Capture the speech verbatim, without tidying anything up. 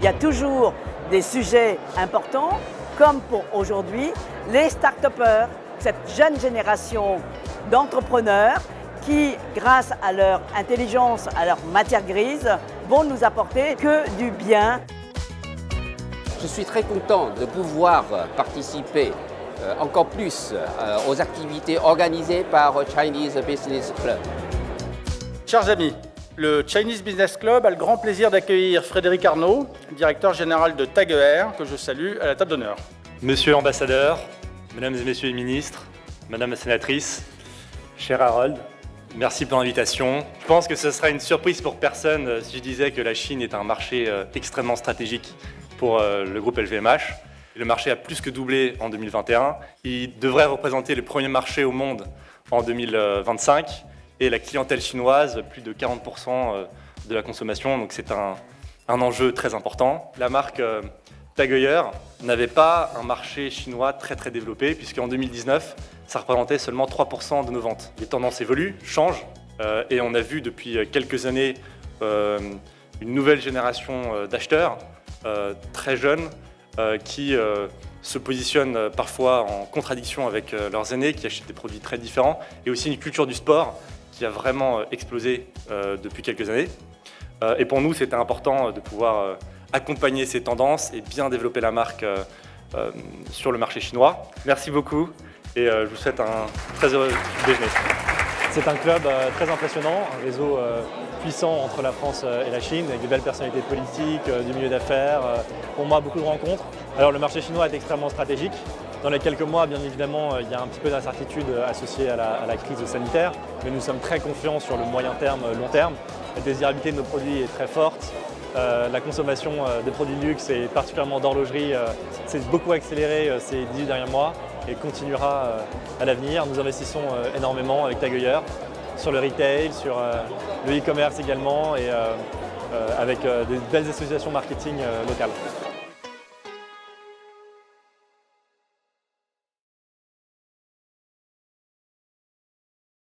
y a toujours des sujets importants, comme pour aujourd'hui, les start-upers, cette jeune génération d'entrepreneurs qui, grâce à leur intelligence, à leur matière grise, vont nous apporter que du bien. Je suis très content de pouvoir participer euh, encore plus euh, aux activités organisées par Chinese Business Club. Chers amis, le Chinese Business Club a le grand plaisir d'accueillir Frédéric Arnault, directeur général de TagER, que je salue à la table d'honneur. Monsieur l'ambassadeur, mesdames et messieurs les ministres, madame la sénatrice, cher Harold, merci pour l'invitation. Je pense que ce sera une surprise pour personne si je disais que la Chine est un marché extrêmement stratégique pour le groupe L V M H. Le marché a plus que doublé en deux mille vingt et un. Il devrait représenter le premier marché au monde en deux mille vingt-cinq. Et la clientèle chinoise, plus de quarante pour cent de la consommation. Donc c'est un, un enjeu très important. La marque euh, TagER n'avait pas un marché chinois très très développé, puisqu'en deux mille dix-neuf, ça représentait seulement trois pour cent de nos ventes. Les tendances évoluent, changent, euh, et on a vu depuis quelques années euh, une nouvelle génération euh, d'acheteurs, euh, très jeunes, euh, qui euh, se positionnent parfois en contradiction avec euh, leurs aînés, qui achètent des produits très différents, et aussi une culture du sport qui a vraiment explosé euh, depuis quelques années. Euh, et pour nous, c'était important de pouvoir euh, accompagner ces tendances et bien développer la marque euh, euh, sur le marché chinois. Merci beaucoup et euh, je vous souhaite un très heureux déjeuner. C'est un club euh, très impressionnant, un réseau euh, puissant entre la France et la Chine, avec de belles personnalités politiques, euh, du milieu d'affaires, euh, pour moi beaucoup de rencontres. Alors le marché chinois est extrêmement stratégique. Dans les quelques mois, bien évidemment, il y a un petit peu d'incertitude associée à la, à la crise sanitaire, mais nous sommes très confiants sur le moyen terme, long terme. La désirabilité de nos produits est très forte. Euh, la consommation des produits de luxe et particulièrement d'horlogerie euh, s'est beaucoup accélérée euh, ces dix derniers mois et continuera euh, à l'avenir. Nous investissons euh, énormément avec TagER sur le retail, sur euh, le e-commerce également et euh, euh, avec euh, des belles associations marketing euh, locales.